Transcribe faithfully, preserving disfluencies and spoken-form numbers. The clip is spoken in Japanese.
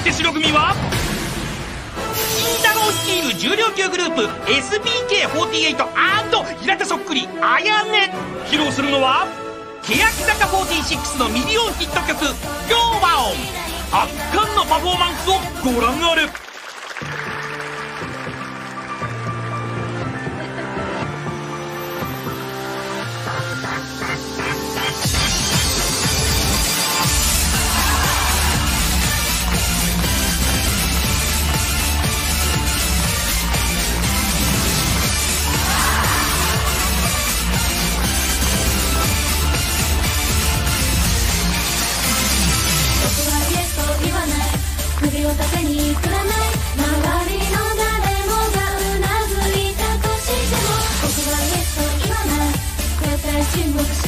して白組は金太郎率いる重量級グループ エスビーケーフォーティーエイト& 平田そっくりあやね。披露するのは欅坂フォーティーシックスのミリオンヒット曲「今日は音」。圧巻のパフォーマンスをご覧あれ。 首を縦に振らない周りの誰もがうなずいたとしても僕はイエスと言わない絶対沈黙